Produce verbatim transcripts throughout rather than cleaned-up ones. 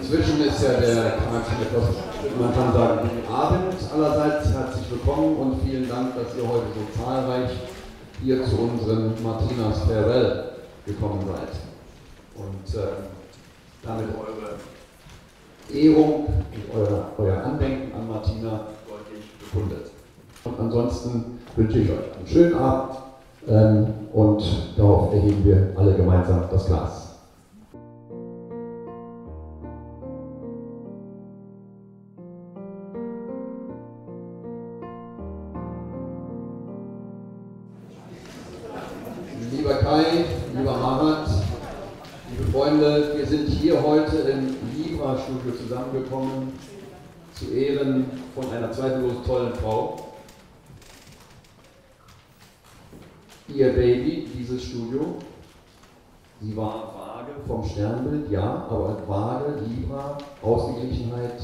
Inzwischen ist ja der, man kann sagen, Abend allerseits. Herzlich willkommen und vielen Dank, dass ihr heute so zahlreich hier zu unserem Martinas Farewell gekommen seid. Und äh, damit eure Ehrung und euer, euer Andenken an Martina deutlich bekundet. Und ansonsten wünsche ich euch einen schönen Abend ähm, und darauf erheben wir alle gemeinsam das Glas. Lieber Kai, lieber Marat, liebe Freunde, wir sind hier heute im Libra-Studio zusammengekommen zu Ehren von einer zweifellos tollen Frau. Ihr Baby, dieses Studio, sie war vage vom Sternbild, ja, aber vage, Libra, Ausgeglichenheit,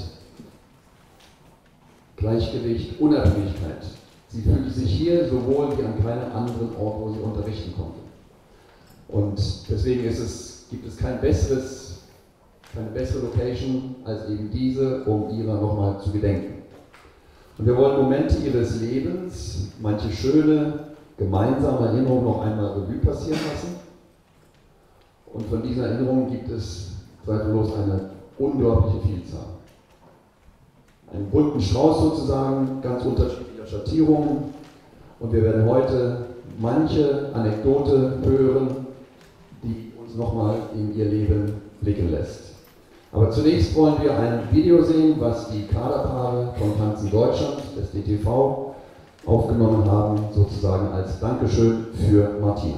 Gleichgewicht, Unabhängigkeit. Sie fühlte sich hier sowohl wie an keinem anderen Ort, wo sie unterrichten konnte. Und deswegen ist es, gibt es kein besseres, keine bessere Location als eben diese, um ihrer nochmal zu gedenken. Und wir wollen Momente ihres Lebens, manche schöne, gemeinsame Erinnerungen noch einmal Revue passieren lassen. Und von dieser Erinnerung gibt es zweifellos eine unglaubliche Vielzahl. Einen bunten Strauß sozusagen, ganz unterschiedlicher Schattierungen. Und wir werden heute manche Anekdote hören, die uns nochmal in ihr Leben blicken lässt. Aber zunächst wollen wir ein Video sehen, was die Kaderpaare von Tanzen Deutschland, des D T V, aufgenommen haben, sozusagen als Dankeschön für Martina.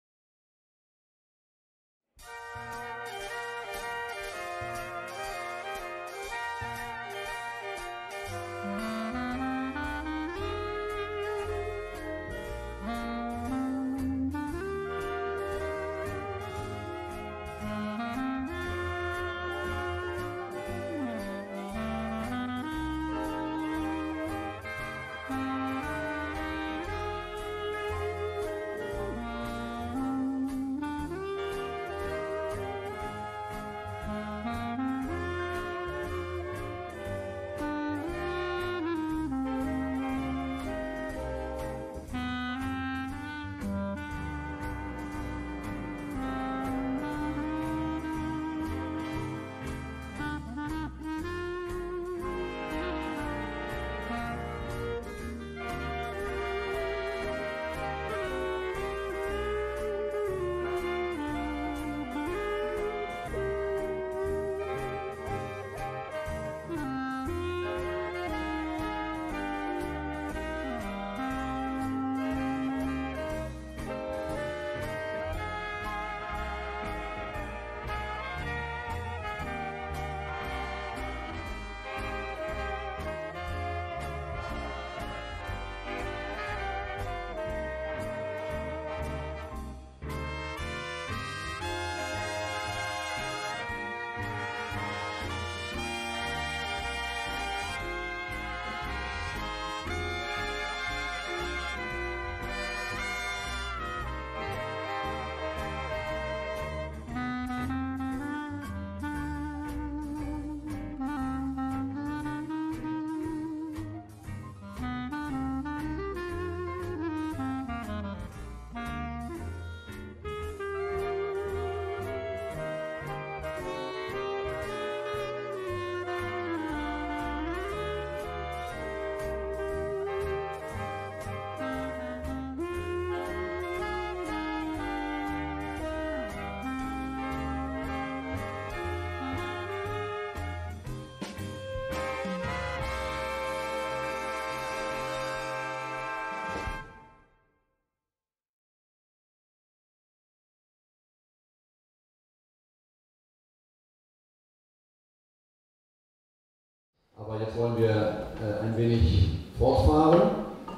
Aber jetzt wollen wir äh, ein wenig fortfahren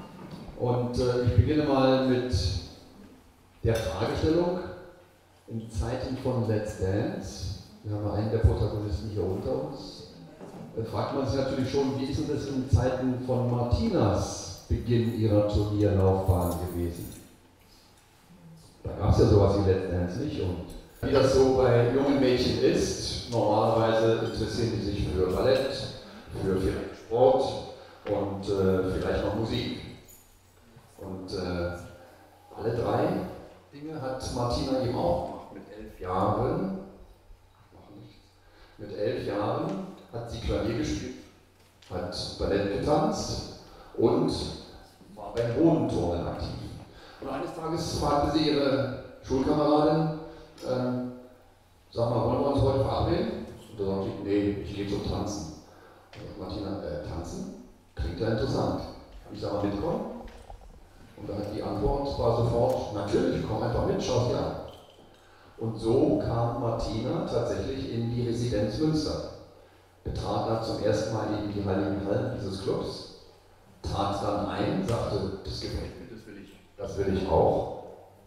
und äh, ich beginne mal mit der Fragestellung. In Zeiten von Let's Dance, wir haben einen der Protagonisten hier unter uns, äh, fragt man sich natürlich schon, wie ist denn das in Zeiten von Martinas Beginn ihrer Turnierlaufbahn gewesen? Da gab es ja sowas wie Let's Dance nicht und Wie das so bei jungen Mädchen ist, normalerweise interessieren die sich für Ballett, für vielleicht Sport und äh, vielleicht noch Musik. Und äh, alle drei Dinge hat Martina eben auch gemacht. Mit elf Jahren, noch nichts, mit elf Jahren hat sie Klavier gespielt, hat Ballett getanzt und war beim Bodenturnen aktiv. Und eines Tages fragte sie ihre Schulkameradin, ähm, sag mal, wollen wir uns heute verabreden? Und da sagte sie, nee, ich gehe zum Tanzen. Und Martina, äh, tanzen? Klingt ja interessant. Kann ich da mal mitkommen? Und da hat die Antwort war sofort, natürlich, komm einfach mit, schau dir an. Und so kam Martina tatsächlich in die Residenz Münster. Betrat da zum ersten Mal eben die heiligen Hallen dieses Clubs, trat dann ein, sagte, das gefällt mir, das will ich, das will ich auch.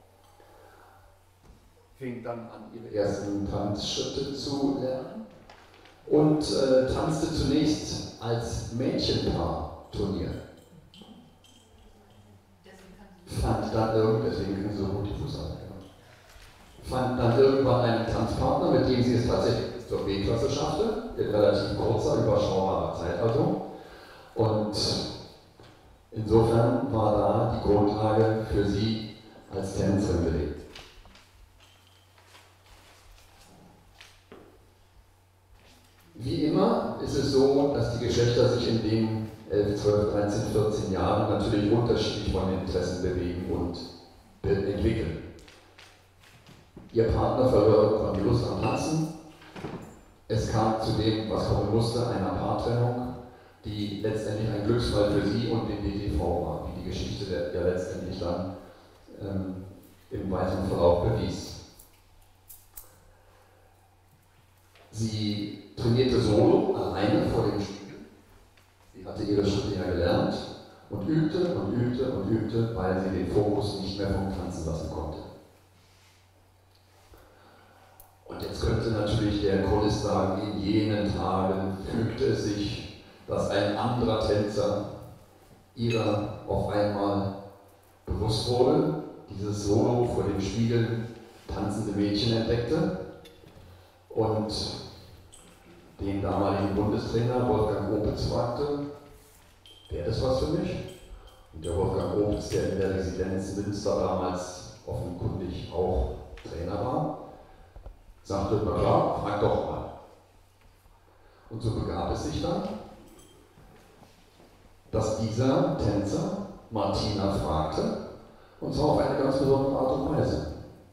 Fing dann an, ihre ersten Tanzschritte zu lernen und äh, tanzte zunächst als Mädchenpaar-Turnier. Fand dann irgendwann, deswegen können sie so gut die Fußarbeit gemacht, fand dann irgendwann einen Tanzpartner, mit dem sie es tatsächlich bis zur B-Klasse schaffte, in relativ kurzer, überschaubarer Zeit also. Und insofern war da die Grundlage für sie als Tänzerin gelegt. Wie immer ist es so, dass die Geschlechter sich in den elf, zwölf, dreizehn, vierzehn Jahren natürlich unterschiedlich von den Interessen bewegen und entwickeln. Ihr Partner verlor irgendwann die Lust am Tanzen. Es kam zu dem, was kommen musste, einer Paartrennung, die letztendlich ein Glücksfall für sie und den D T V war, wie die Geschichte der, der letztendlich dann ähm, im weiteren Verlauf bewies. Sie trainierte solo, alleine vor dem Spiegel. Sie hatte ihre Schritte ja gelernt und übte und übte und übte, weil sie den Fokus nicht mehr vom Tanzen lassen konnte. Und jetzt könnte natürlich der Chorist sagen, in jenen Tagen fügte es sich, dass ein anderer Tänzer ihrer auf einmal bewusst wurde, dieses Solo vor dem Spiegel tanzende Mädchen entdeckte und den damaligen Bundestrainer Wolfgang Opitz fragte, wäre das was für mich? Und der Wolfgang Opitz, der in der Residenz Münster damals offenkundig auch Trainer war, sagte, na klar, frag doch mal. Und so begab es sich dann, dass dieser Tänzer Martina fragte, und zwar auf eine ganz besondere Art und Weise.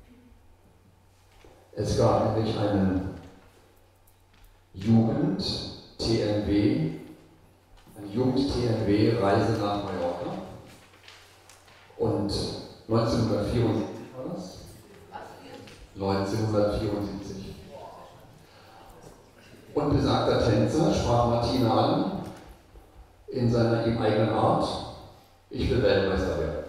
Es gab nämlich einen Jugend-T N W, eine Jugend-T N W-Reise nach Mallorca. Und neunzehnhundertvierundsiebzig war das? neunzehnhundertvierundsiebzig. Und besagter Tänzer sprach Martina an, in seiner ihm eigenen Art, ich will Weltmeister werden.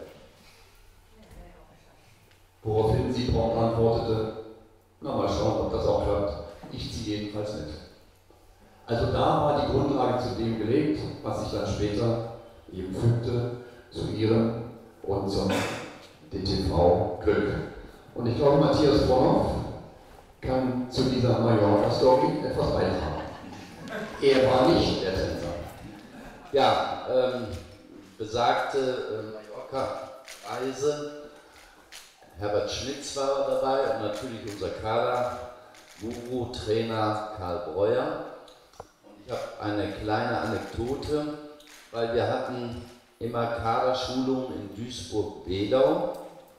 Woraufhin sie prompt antwortete, na mal schauen, ob das auch klappt, ich ziehe jedenfalls mit. Also da war die Grundlage zu dem gelegt, was sich dann später eben fügte zu ihrem und zum D T V-Glück. Und ich glaube, Matthias Bonhoff kann zu dieser Mallorca-Story etwas beitragen. Er war nicht der Tänzer. Ja, ähm, besagte äh, Mallorca-Reise. Herbert Schmitz war dabei und natürlich unser Kader, Guru, Trainer Karl Breuer. Und ich habe eine kleine Anekdote, weil wir hatten immer Kaderschulung in Duisburg-Bedau.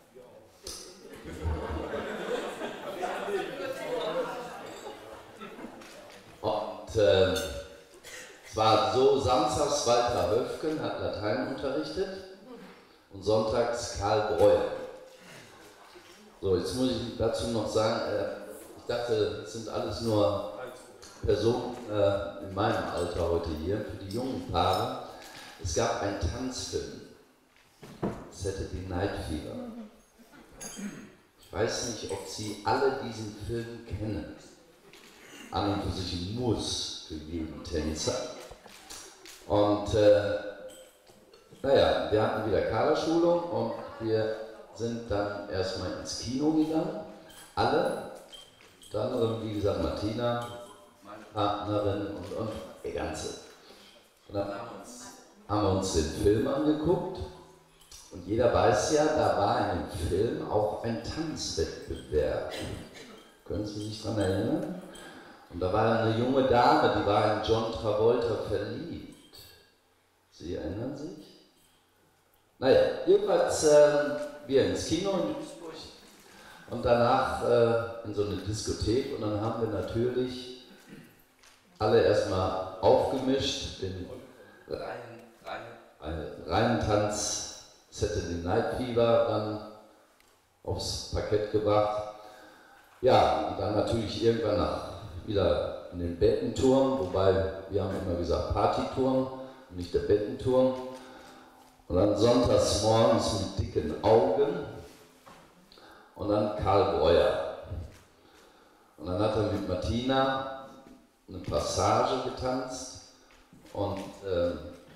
Und äh, es war so, samstags Walter Höfgen hat Latein unterrichtet und sonntags Karl Breuer. So, jetzt muss ich dazu noch sagen, äh, ich dachte, das sind alles nur Personen äh, in meinem Alter heute hier, für die jungen Paare. Es gab einen Tanzfilm, Saturday Night Fever. Ich weiß nicht, ob Sie alle diesen Film kennen. An und für sich ein Muss für jeden Tänzer. Und äh, naja, wir hatten wieder Kaderschulung und wir sind dann erstmal ins Kino gegangen, alle, unter anderem, wie gesagt, Martina, meine Partnerin und, und die ganze. Und dann haben wir, uns, haben wir uns den Film angeguckt und jeder weiß ja, da war in dem Film auch ein Tanzwettbewerb. Können Sie sich daran erinnern? Und da war eine junge Dame, die war in John Travolta verliebt. Sie erinnern sich? Naja, jedenfalls äh, wir ins Kino in Duisburg und danach äh, in so eine Diskothek und dann haben wir natürlich alle erstmal aufgemischt, den reinen, reinen, reinen Tanz Saturday Night Fever dann aufs Parkett gebracht. Ja, und dann natürlich irgendwann nach, wieder in den Bettenturm, wobei wir haben immer gesagt Partyturm, nicht der Bettenturm. Und dann sonntags morgens mit dicken Augen und dann Karl Breuer. Und dann hat er mit Martina eine Passage getanzt und äh,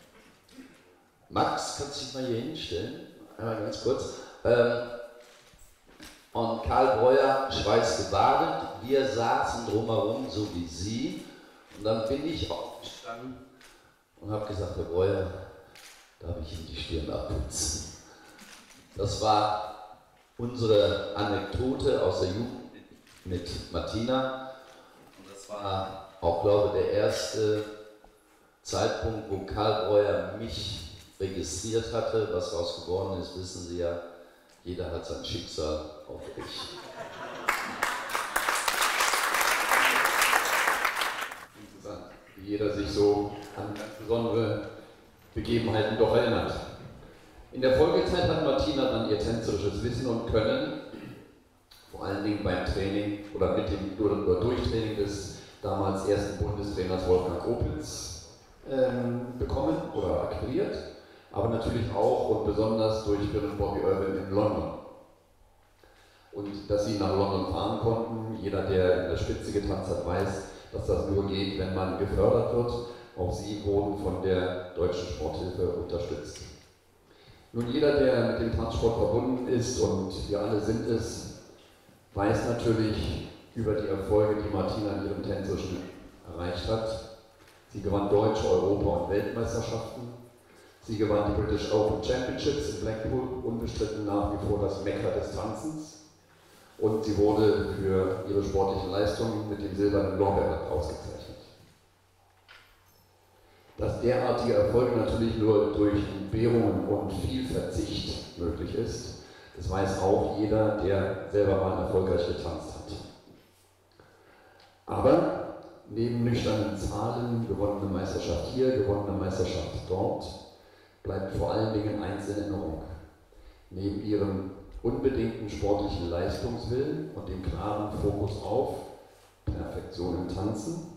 Max, kannst du dich mal hier hinstellen? Einmal ganz kurz. Ähm, und Karl Breuer, schweißgebadet, wir saßen drumherum, so wie Sie. Und dann bin ich aufgestanden und habe gesagt, Herr Breuer, darf ich Ihnen die Stirn abputzen? Das war unsere Anekdote aus der Jugend mit Martina. Und das war auch, glaube ich, der erste Zeitpunkt, wo Karl Breuer mich registriert hatte. Was daraus geworden ist, wissen Sie ja. Jeder hat sein Schicksal, auch ich. Interessant, wie jeder sich so an ganz besondere Begebenheiten doch erinnert. In der Folgezeit hat Martina dann ihr tänzerisches Wissen und Können, vor allen Dingen beim Training oder mit dem oder durch Training des damals ersten Bundestrainers Wolfgang Opitz ähm, bekommen oder akquiriert, aber natürlich auch und besonders durch Bill und Bobby Irwin in London. Und dass sie nach London fahren konnten, jeder, der in der Spitze getanzt hat, weiß, dass das nur geht, wenn man gefördert wird. Auch sie wurden von der Deutschen Sporthilfe unterstützt. Nun, jeder, der mit dem Tanzsport verbunden ist, und wir alle sind es, weiß natürlich über die Erfolge, die Martina in ihrem Tänzerischen erreicht hat. Sie gewann deutsche, Europa- und Weltmeisterschaften. Sie gewann die British Open Championships in Blackpool, unbestritten nach wie vor das Mekka des Tanzens. Und sie wurde für ihre sportlichen Leistungen mit dem silbernen Lorbeerblatt ausgezeichnet. Dass derartige Erfolge natürlich nur durch Entbehrungen und viel Verzicht möglich ist, das weiß auch jeder, der selber mal erfolgreich getanzt hat. Aber neben nüchternen Zahlen, gewonnene Meisterschaft hier, gewonnene Meisterschaft dort, bleibt vor allen Dingen eins in Erinnerung. Neben ihrem unbedingten sportlichen Leistungswillen und dem klaren Fokus auf Perfektion im Tanzen,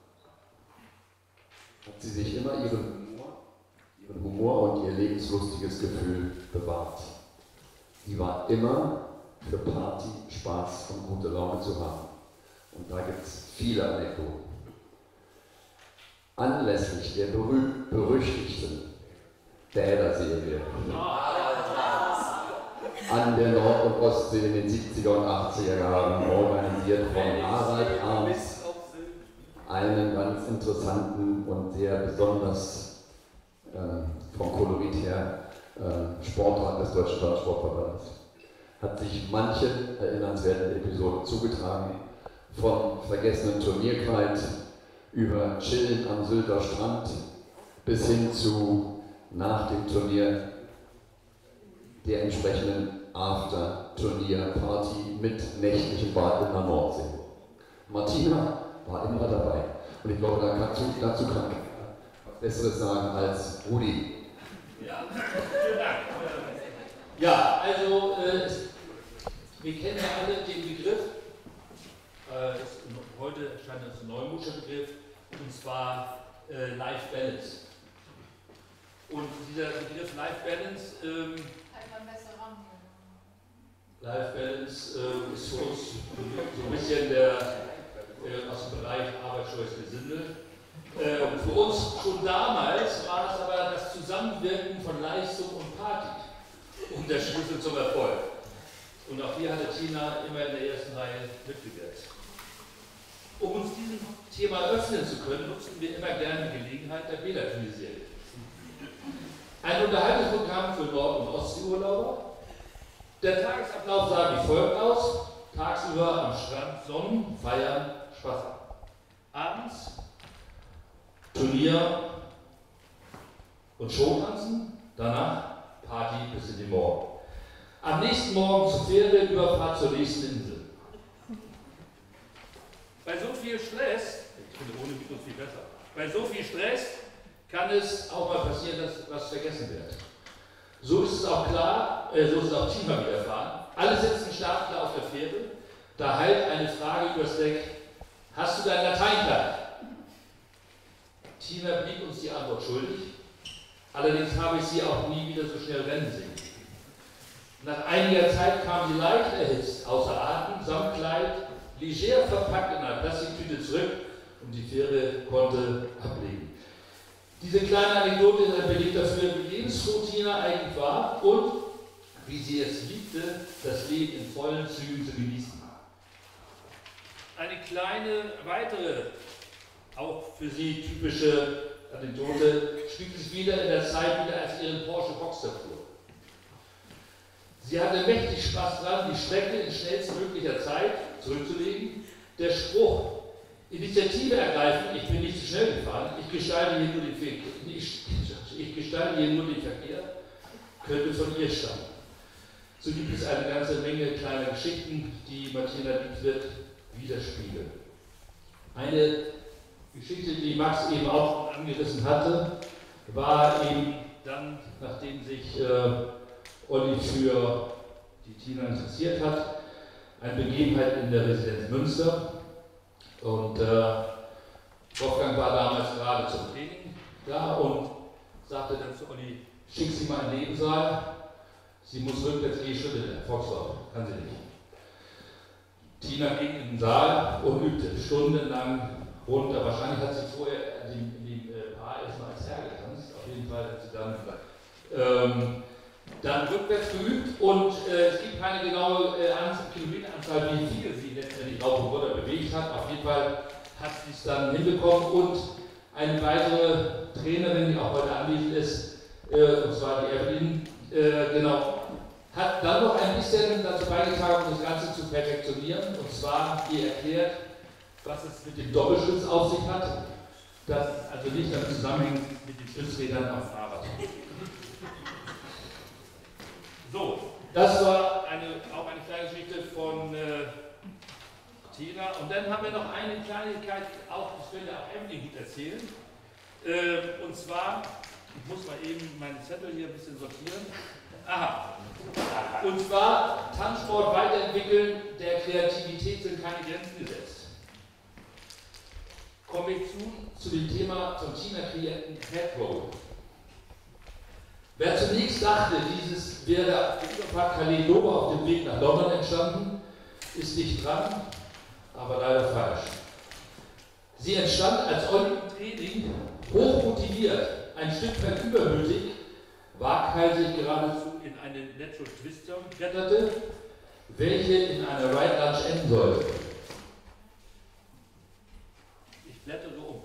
hat sie sich immer ihren Humor, ihren Humor und ihr lebenslustiges Gefühl bewahrt. Sie war immer für Party, Spaß und gute Laune zu haben. Und da gibt es viele Anekdoten. Anlässlich der berühmt-berüchtigten Bäder-Serie an der Nord- und Ostsee in den siebziger und achtziger Jahren, organisiert von Harald Arms, einen ganz interessanten und sehr besonders äh, vom Kolorit her äh, Sportrat des Deutschen Tanzsportverbandes. Hat sich manche erinnernswerten Episoden zugetragen, vom vergessenen Turnierkleid über Chillen am Sylter Strand bis hin zu nach dem Turnier der entsprechenden After-Turnier-Party mit nächtlichem Bad in der Nordsee. Martina war immer dabei. Und ich glaube, da kannst du, dazu kann ich was Besseres sagen als Rudi. Ja, vielen Dank. Ja, also äh, wir kennen ja alle den Begriff, äh, das, heute erscheint das ein Neumodischer Begriff, und zwar äh, Life Balance. Und dieser Begriff Life Balance, ähm, Life Balance äh, ist für uns so ein bisschen der, äh, aus dem Bereich arbeitsscheues Gesindel. Äh, für uns schon damals war es aber das Zusammenwirken von Leistung und Party und der Schlüssel zum Erfolg. Und auch hier hatte Tina immer in der ersten Reihe mitgewirkt. Thema öffnen zu können, nutzen wir immer gerne die Gelegenheit der Bela-Serie. Ein Unterhaltungsprogramm für Nord- und Ostseeurlauber. Der Tagesablauf sah wie folgt aus. Tagsüber am Strand Sonnen, Feiern, Spaß haben. Abends Turnier und Showtanzen, danach Party bis in den Morgen. Am nächsten Morgen zur Fähre-Überfahrt zur nächsten Insel. Bei so viel Stress, ich finde ohne Mikro viel besser, bei so viel Stress kann es auch mal passieren, dass was vergessen wird. So ist es auch klar, äh, so ist es auch Tina widerfahren. Alle sitzen startklar auf der Fähre, da heilt eine Frage übers Deck: Hast du dein Lateinkleid? Tina blieb uns die Antwort schuldig, allerdings habe ich sie auch nie wieder so schnell rennen sehen. Nach einiger Zeit kam sie leicht erhitzt, außer Atem, samt Kleid, leger verpackt in einer Plastiktüte zurück und die Fähre konnte ablegen. Diese kleine Anekdote ist ein Beleg dafür, wie lebensfroh Tina eigentlich war und wie sie es liebte, das Leben in vollen Zügen zu genießen. Eine kleine weitere, auch für sie typische Anekdote spielt sich wieder in der Zeit wieder, als ihren Porsche Boxster fuhr. Sie hatte mächtig Spaß dran, die Strecke in schnellstmöglicher Zeit zurückzulegen. Der Spruch, Initiative ergreifen, ich bin nicht zu schnell gefahren, ich gestalte hier nur den, ich, ich gestalte hier nur den Verkehr, könnte von ihr stammen. So gibt es eine ganze Menge kleiner Geschichten, die Martina Dietrich widerspiegeln. Eine Geschichte, die Max eben auch angerissen hatte, war eben dann, nachdem sich äh, Olli für die Tina interessiert hat, eine Begebenheit in der Residenz Münster. Und äh, Wolfgang war damals gerade zum Training da und sagte dann zu Olli: Schick sie mal in den Nebensaal, sie muss rückwärts gehen, Schritte, Volkslauf, kann sie nicht. Tina ging in den Saal und übte stundenlang runter. Wahrscheinlich hat sie vorher in dem äh, Paar erstmal als Herr getanzt, auf jeden Fall hat sie dann, ähm, dann rückwärts geübt und äh, es gibt keine genaue äh, Kilometeranzahl, wie viel sie letztendlich rauf und runter bewegt hat. Auf jeden Fall hat sie es dann hinbekommen und eine weitere Trainerin, die auch heute anwesend ist, äh, und zwar die Evelyn, äh, genau, hat dann noch ein bisschen dazu beigetragen, um das Ganze zu perfektionieren, und zwar ihr erklärt, was es mit dem Doppelschutz auf sich hat, das also nicht damit zusammenhängt mit den Stützrädern am Fahrrad. So, das war eine, auch eine kleine Geschichte von äh, Tina. Und dann haben wir noch eine Kleinigkeit, auch, das könnte auch Emily gut erzählen. Äh, und zwar, ich muss mal eben meine Zettel hier ein bisschen sortieren. Aha. Und zwar Tanzsport weiterentwickeln, der Kreativität sind keine Grenzen gesetzt. Kommen wir zu, zu dem Thema von Tina kreierten Headroll. Wer zunächst dachte, dieses wäre auf der Überfahrt Calais-Dover auf dem Weg nach London entstanden, ist nicht dran, aber leider falsch. Sie entstand, als Olli im Training hoch motiviert, ein Stück weit übermütig, waghalsig geradezu in eine Natural Twister kletterte, welche in einer Right Lunge enden sollte. Ich blättere um.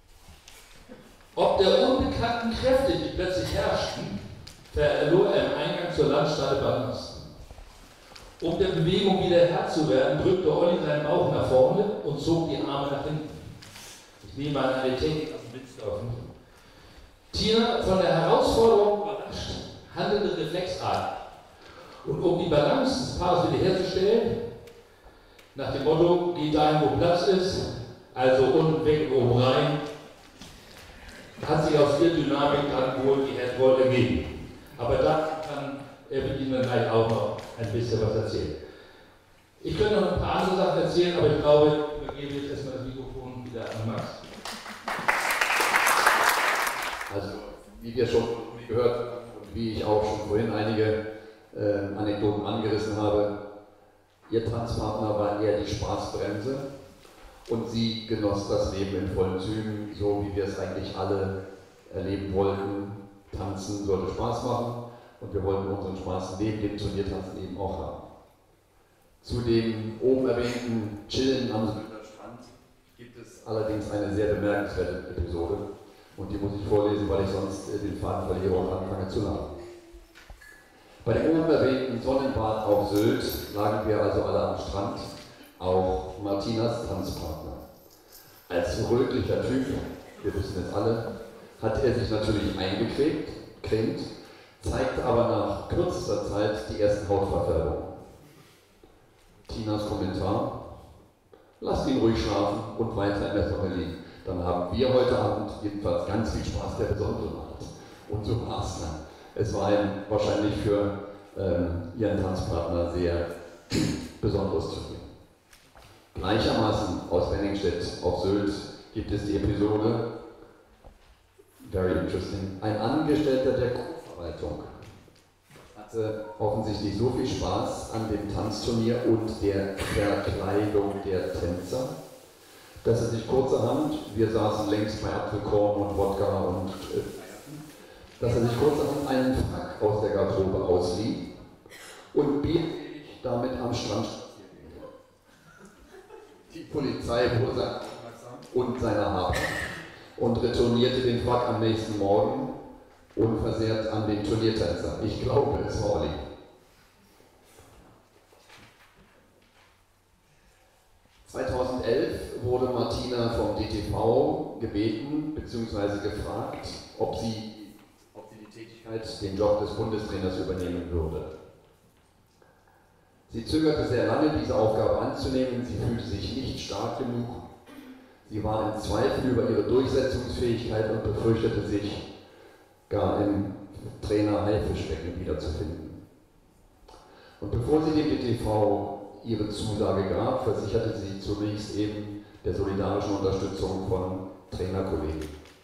Ob der unbekannten Kräfte, die plötzlich herrschten, verlor er im Eingang zur Landstelle Balance. Um der Bewegung wieder Herr zu werden, drückte Olli seinen Bauch nach vorne und zog die Arme nach hinten. Ich nehme an eine Technik aus dem Windsurfen. Tina, von der Herausforderung überrascht, handelte reflexartig. Und um die Balance des Paares wiederherzustellen, nach dem Motto, geh dahin, wo Platz ist, also unten weg und oben rein, hat sich aus ihr Dynamik dann wohl die Headroll ergeben. Aber da kann Evelyn dann gleich auch noch ein bisschen was erzählen. Ich könnte noch ein paar andere Sachen erzählen, aber ich glaube, ich übergebe jetzt erstmal das Mikrofon wieder an Max. Also, wie wir schon gehört haben und wie ich auch schon vorhin einige äh, Anekdoten angerissen habe, ihr Tanzpartner war eher die Spaßbremse und sie genoss das Leben in vollen Zügen, so wie wir es eigentlich alle erleben wollten. Tanzen sollte Spaß machen und wir wollten unseren Spaß neben dem Turniertanzen eben auch haben. Zu dem oben erwähnten Chillen am Strand gibt es ist allerdings eine sehr bemerkenswerte Episode und die muss ich vorlesen, weil ich sonst den Faden verliere und anfange zu lachen. Bei dem oben erwähnten Sonnenbad auf Sylt lagen wir also alle am Strand, auch Martinas Tanzpartner. Als rötlicher Typ, wir wissen es alle, hat er sich natürlich eingecremt, zeigte aber nach kürzester Zeit die ersten Hautverfärbungen. Tinas Kommentar: Lasst ihn ruhig schlafen und weiter in der Sonne liegen. Dann haben wir heute Abend jedenfalls ganz viel Spaß, der besondere Art. Und so war es dann. Es war ein, wahrscheinlich für ähm, ihren Tanzpartner sehr besonderes Turnier. Gleichermaßen aus Wenningstedt auf Sylt gibt es die Episode, very interesting, ein Angestellter der Kurverwaltung hatte offensichtlich so viel Spaß an dem Tanzturnier und der Verkleidung der Tänzer, dass er sich kurzerhand, wir saßen längst bei Apfelkorn und Wodka und äh, dass er sich kurzerhand einen Frack aus der Garderobe auslieh und bietig damit am Strand spazieren ging. Die Polizei wurde sein aufmerksam und seine Habe und retournierte den Frack am nächsten Morgen unversehrt an den Turniertänzer. Ich glaube, es war Olli. zweitausendelf wurde Martina vom D T V gebeten bzw. gefragt, ob sie, ob sie die Tätigkeit, den Job des Bundestrainers übernehmen würde. Sie zögerte sehr lange, diese Aufgabe anzunehmen. Sie fühlte sich nicht stark genug. Sie war im Zweifel über ihre Durchsetzungsfähigkeit und befürchtete sich, gar im Trainer Haifischbecken wiederzufinden. Und bevor sie dem D T V ihre Zusage gab, versicherte sie zunächst eben der solidarischen Unterstützung von Trainerkollegen.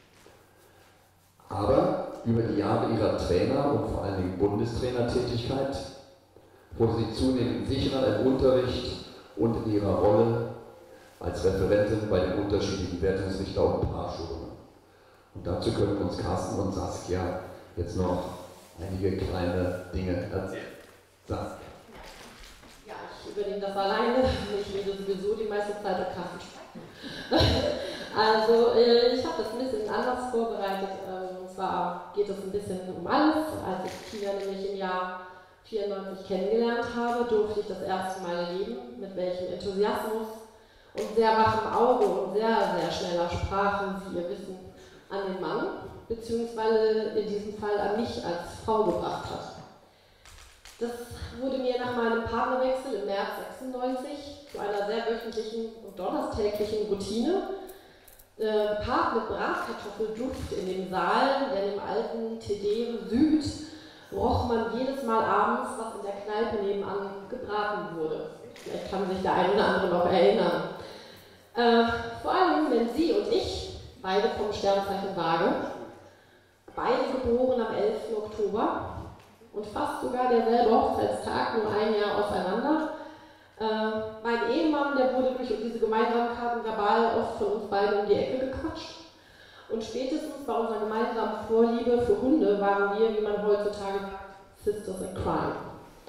Aber über die Jahre ihrer Trainer- und vor allen Dingen Bundestrainertätigkeit wurde sie zunehmend sicherer im Unterricht und in ihrer Rolle als Referentin bei den unterschiedlichen Wertungsrichter- und Paarschulungen. Und dazu können uns Carsten und Saskia jetzt noch einige kleine Dinge erzählen. Saskia. Ja, ich übernehme das alleine. Ich rede sowieso die meiste Zeit der Carsten sprechen. Also, ich habe das ein bisschen anders vorbereitet. Und zwar geht es ein bisschen um alles. Als ich Tina nämlich im Jahr vierundneunzig kennengelernt habe, durfte ich das erste Mal erleben, mit welchem Enthusiasmus und sehr wachem Auge und sehr, sehr schneller Sprache sie ihr Wissen an den Mann, beziehungsweise in diesem Fall an mich als Frau gebracht hat. Das wurde mir nach meinem Partnerwechsel im März sechsundneunzig zu einer sehr wöchentlichen und donnerstäglichen Routine, äh, gepaart mit Bratkartoffelduft in dem Saal, denn im alten Tedere Süd roch man jedes Mal abends, was in der Kneipe nebenan gebraten wurde. Vielleicht kann sich der eine oder andere noch erinnern. Äh, vor allem, wenn sie und ich, beide vom Sternzeichen Waage, beide geboren am elften Oktober und fast sogar derselbe Hochzeitstag, nur ein Jahr auseinander. Äh, mein Ehemann, der wurde durch diese Gemeinsamkeiten verbal oft von uns beiden um die Ecke gequatscht. Und spätestens bei unserer gemeinsamen Vorliebe für Hunde waren wir, wie man heutzutage sagt, Sisters in Crime.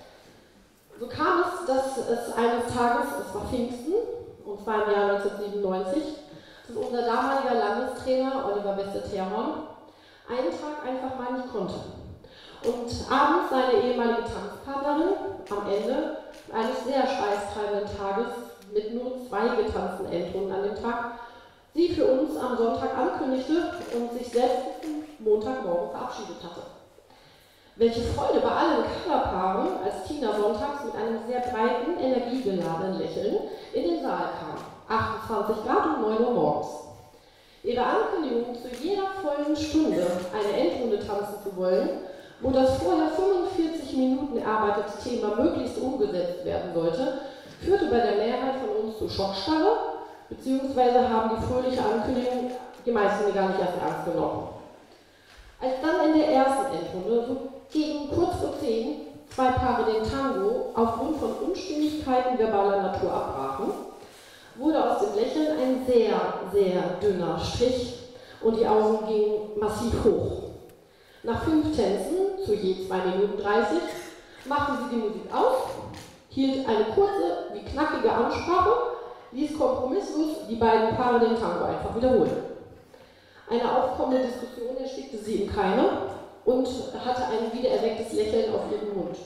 So kam es, dass es eines Tages, es war Pfingsten, und zwar im Jahr neunzehnhundertsiebenundneunzig, dass unser damaliger Landestrainer Oliver Weste-Terhorn einen Tag einfach mal nicht konnte. Und abends seine ehemalige Tanzpartnerin am Ende eines sehr schweißtreibenden Tages mit nur zwei getanzten Endrunden an dem Tag sie für uns am Sonntag ankündigte und sich selbst am Montagmorgen verabschiedet hatte. Welche Freude bei allen Colorpaaren, als Tina sonntags mit einem sehr breiten, energiegeladenen Lächeln in den Saal kam. achtundzwanzig Grad und neun Uhr morgens. Ihre Ankündigung, zu jeder vollen Stunde eine Endrunde tanzen zu wollen, wo das vorher fünfundvierzig Minuten erarbeitete Thema möglichst umgesetzt werden sollte, führte bei der Mehrheit von uns zu Schockstarre, beziehungsweise haben die fröhliche Ankündigung die meisten gar nicht erst ernst genommen. Als dann in der ersten Endrunde, so gegen kurz vor zehn, zwei Paare den Tango aufgrund von Unstimmigkeiten verbaler Natur abbrachen, wurde aus dem Lächeln ein sehr, sehr dünner Strich und die Augen gingen massiv hoch. Nach fünf Tänzen, zu je zwei Minuten dreißig, machten sie die Musik aus, hielt eine kurze, wie knackige Ansprache, ließ kompromisslos die beiden Paare den Tango einfach wiederholen. Eine aufkommende Diskussion erstickte sie im Keime und hatte ein wiedererwecktes Lächeln auf ihrem Mund.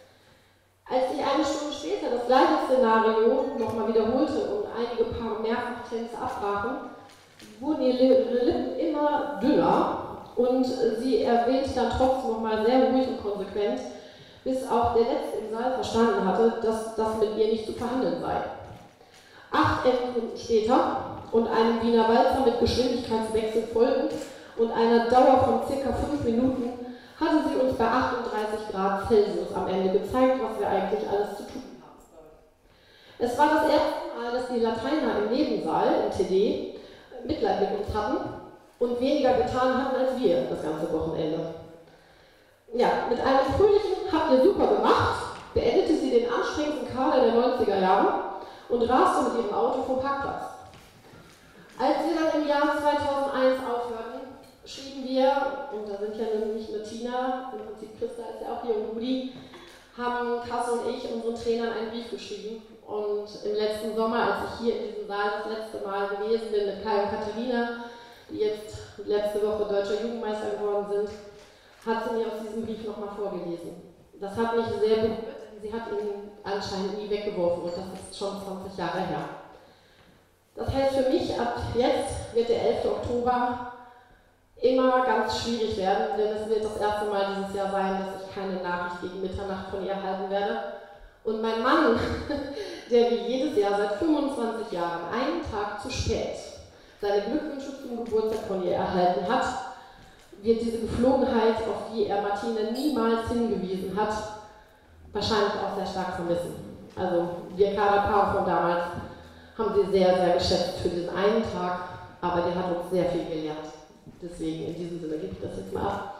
Als sich eine Stunde später das gleiche Szenario nochmal wiederholte und einige Paare mehrfach Tänze abbrachen, wurden ihre Lippen immer dünner und sie erwähnte dann trotzdem nochmal sehr ruhig und konsequent, bis auch der Letzte im Saal verstanden hatte, dass das mit ihr nicht zu verhandeln sei. Acht Endrunden später und einem Wiener Walzer mit Geschwindigkeitswechsel folgend und einer Dauer von circa fünf Minuten hatte sie uns bei achtunddreißig Grad Celsius am Ende gezeigt, was wir eigentlich alles zu tun haben. Es war das erste Mal, dass die Lateiner im Nebensaal, im T D, Mitleid mit uns hatten und weniger getan hatten als wir das ganze Wochenende. Ja, mit einem fröhlichen "Habt ihr super gemacht" beendete sie den anstrengendsten Kader der neunziger Jahre und raste mit ihrem Auto vom Parkplatz. Als wir dann im Jahr zweitausendeins aufhörten, schrieben wir, und da sind ja nicht nur Tina, im Prinzip Christa ist ja auch hier und Rudi, haben Kasse und ich unseren Trainern einen Brief geschrieben. Und im letzten Sommer, als ich hier in diesem Saal das letzte Mal gewesen bin mit Kai und Katharina, die jetzt letzte Woche Deutscher Jugendmeister geworden sind, hat sie mir aus diesem Brief nochmal vorgelesen. Das hat mich sehr berührt, denn sie hat ihn anscheinend nie weggeworfen und das ist schon zwanzig Jahre her. Das heißt für mich, ab jetzt wird der elfte Oktober immer ganz schwierig werden, denn es wird das erste Mal dieses Jahr sein, dass ich keine Nachricht gegen Mitternacht von ihr erhalten werde. Und mein Mann, der wie jedes Jahr seit fünfundzwanzig Jahren einen Tag zu spät seine Glückwünsche zum Geburtstag von ihr erhalten hat, wird diese Geflogenheit, auf die er Martina niemals hingewiesen hat, wahrscheinlich auch sehr stark vermissen. Also wir Kaderpaare von damals haben sie sehr, sehr geschätzt für diesen einen Tag, aber der hat uns sehr viel gelehrt. Deswegen in diesem Sinne gebe ich das jetzt mal ab.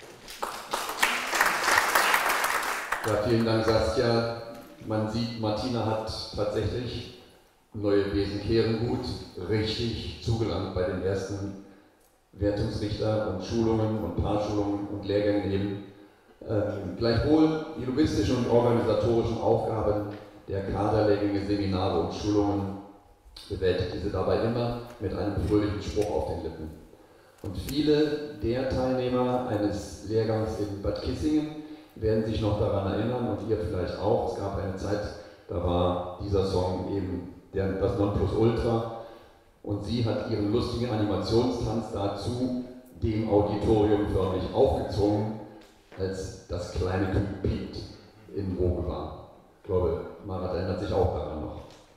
Ja, vielen Dank, Saskia. Man sieht, Martina hat tatsächlich neue Besenkehren gut richtig zugelangt bei den ersten Wertungsrichter und Schulungen und Paarschulungen und Lehrgängen eben. Ähm, gleichwohl die logistischen und organisatorischen Aufgaben der Kaderlehrgänge, Seminare und Schulungen bewältigt diese dabei immer mit einem fröhlichen Spruch auf den Lippen. Und viele der Teilnehmer eines Lehrgangs in Bad Kissingen werden sich noch daran erinnern und ihr vielleicht auch. Es gab eine Zeit, da war dieser Song eben der, das Nonplusultra und sie hat ihren lustigen Animationstanz dazu dem Auditorium förmlich aufgezwungen, als das kleine Küken piept in Vogue war. Ich glaube, Marat erinnert sich auch daran noch.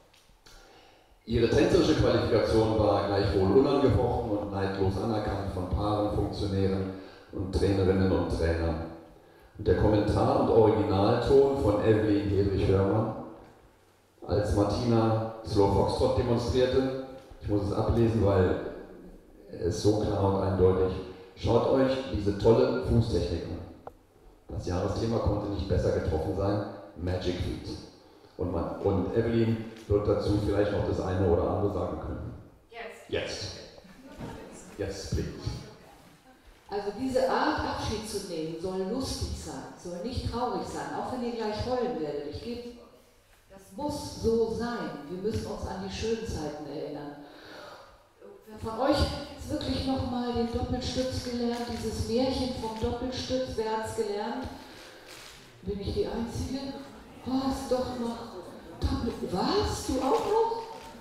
Ihre tänzerische Qualifikation war gleichwohl unangefochten und neidlos anerkannt von Paaren, Funktionären und Trainerinnen und Trainern. Und der Kommentar und Originalton von Evelyn Hedrich-Hörmann, als Martina Slow Foxtrot demonstrierte, ich muss es ablesen, weil es so klar und eindeutig, schaut euch diese tolle Fußtechnik an. Das Jahresthema konnte nicht besser getroffen sein, Magic Feet. Und, man, und Evelyn wird dazu vielleicht noch das eine oder andere sagen können. Jetzt. Jetzt. Jetzt, please. Also diese Art, Abschied zu nehmen, soll lustig sein, soll nicht traurig sein, auch wenn ihr gleich heulen werdet. Ich gebe, das muss so sein. Wir müssen uns an die schönen Zeiten erinnern. Wer von euch hat jetzt wirklich nochmal den Doppelstütz gelernt, dieses Märchen vom Doppelstütz, wer hat es gelernt? Bin ich die Einzige? Oh, ist doch noch Doppel... Was? Du auch noch?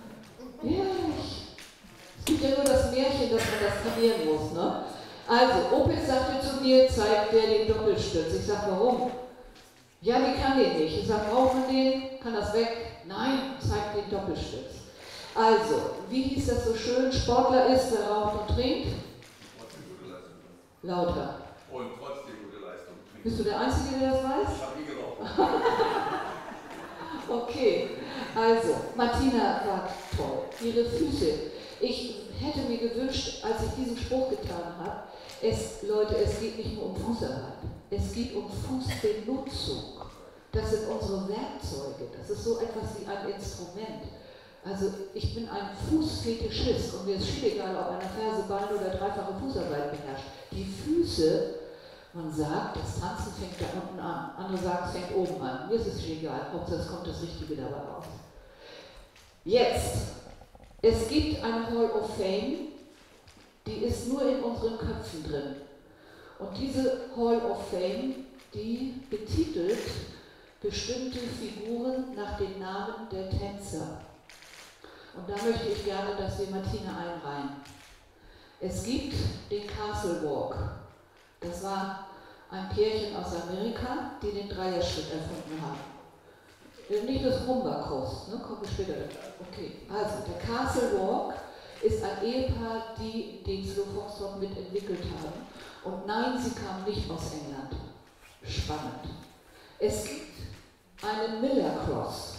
Ehrlich? Es gibt ja nur das Märchen, dass man das trainieren muss, ne? Also, Opitz sagte zu mir, zeigt der den Doppelstütz. Ich sag, warum? Ja, die kann den nicht. Ich sag, braucht man den? Kann das weg? Nein, zeigt den Doppelstütz. Also, wie hieß das so schön? Sportler ist, wer raucht und trinkt? Lauter. Und trotzdem gute Leistung. Bist du der Einzige, der das weiß? Ich habe nie geraucht. Okay, also, Martina war toll. Ihre Füße. Ich hätte mir gewünscht, als ich diesen Spruch getan habe, es, Leute, es geht nicht nur um Fußarbeit, es geht um Fußbenutzung. Das sind unsere Werkzeuge, das ist so etwas wie ein Instrument. Also ich bin ein Fußfetischist und mir ist viel egal, ob einer Ferse, Beine oder dreifache Fußarbeit beherrscht. Die Füße, man sagt, das Tanzen fängt da unten an, andere sagen, es fängt oben an. Mir ist es egal, Hauptsache es kommt das Richtige dabei raus. Jetzt, es gibt eine Hall of Fame, die ist nur in unseren Köpfen drin. Und diese Hall of Fame, die betitelt bestimmte Figuren nach den Namen der Tänzer. Und da möchte ich gerne, dass wir Martina einreihen. Es gibt den Castle Walk. Das war ein Pärchen aus Amerika, die den Dreierschritt erfunden haben. Nicht das Rumba-Cross, ne? Kommen wir später dazu. Okay, also der Castle Walk ist ein Ehepaar, die den Slow Foxtrot mitentwickelt haben. Und nein, sie kamen nicht aus England. Spannend. Es gibt einen Miller Cross.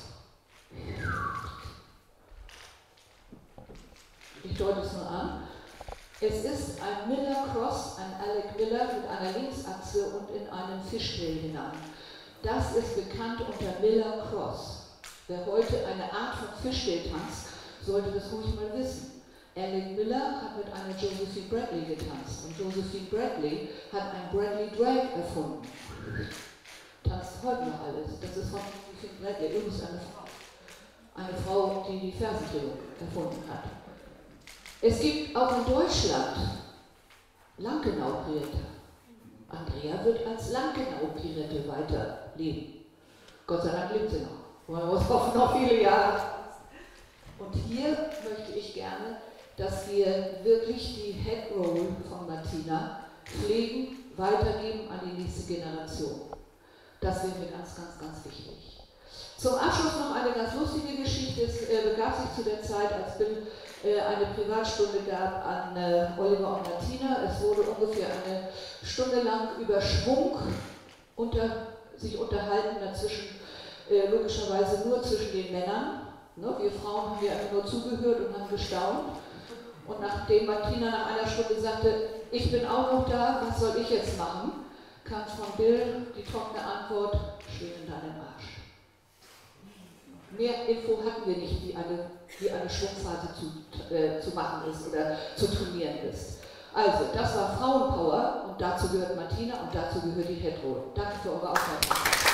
Ich deute es nur an. Es ist ein Miller Cross, ein Alec Miller mit einer Linksachse und in einem Fischmehl hinein. Das ist bekannt unter Miller Cross. Wer heute eine Art von Fischmehl tanzt, sollte das ruhig mal wissen. Alec Miller hat mit einer Josephine Bradley getanzt und Josephine Bradley hat ein Bradley Drag erfunden. Tanzt heute noch alles. Das ist von Josephine Bradley, übrigens eine Frau. Eine Frau, die die Fersendrehung erfunden hat. Es gibt auch in Deutschland Lankenau-Pirette. Andrea wird als Lankenau-Pirette weiterleben. Gott sei Dank lebt sie noch. Wollen wir uns hoffen, noch viele Jahre. Und hier möchte ich gerne, dass wir wirklich die Headroll von Martina pflegen, weitergeben an die nächste Generation. Das wäre mir ganz, ganz, ganz wichtig. Zum Abschluss noch eine ganz lustige Geschichte. Es äh, begab sich zu der Zeit, als Bill äh, eine Privatstunde gab an äh, Oliver und Martina. Es wurde ungefähr eine Stunde lang über Schwung unter, sich unterhalten, dazwischen äh, logischerweise nur zwischen den Männern. Ne? Wir Frauen haben ja immer nur zugehört und haben gestaunt. Und nachdem Martina nach einer Stunde sagte, ich bin auch noch da, was soll ich jetzt machen, kam von Bill die trockene Antwort, schwing in deinem Arsch. Mehr Info hatten wir nicht, wie eine, wie eine Schwungphase zu, äh, zu machen ist oder zu trainieren ist. Also, das war Frauenpower und dazu gehört Martina und dazu gehört die Headroll. Danke für eure Aufmerksamkeit.